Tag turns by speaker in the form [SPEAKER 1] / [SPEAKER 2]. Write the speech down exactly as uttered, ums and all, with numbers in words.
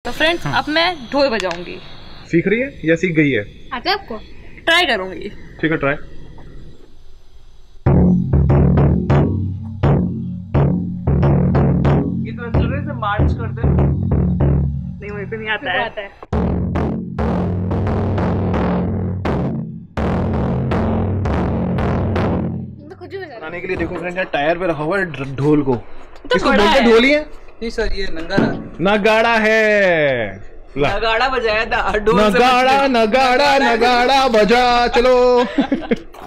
[SPEAKER 1] तो फ्रेंड्स हाँ। अब मैं ढोल बजाऊंगी।
[SPEAKER 2] सीख रही है या सीख गई है?
[SPEAKER 1] आता है आपको? ट्राई करूंगी।
[SPEAKER 2] ठीक है ट्राई।
[SPEAKER 3] ये तो ऐसा लग रहा है मार्च करते हैं।
[SPEAKER 1] नहीं मुझे तो नहीं आता है। आता है। तो कुछ भी
[SPEAKER 2] बनाने के लिए देखो फ्रेंड, टायर पे रखा हुआ है ढोल को।
[SPEAKER 1] तो
[SPEAKER 2] इसको बोलते ढोल ही है?
[SPEAKER 3] नहीं सर, ये नगाड़ा
[SPEAKER 2] नगाड़ा है।
[SPEAKER 3] नगाड़ा बजाया था।
[SPEAKER 2] नगाड़ा नगाड़ा नगाड़ा बजा चलो।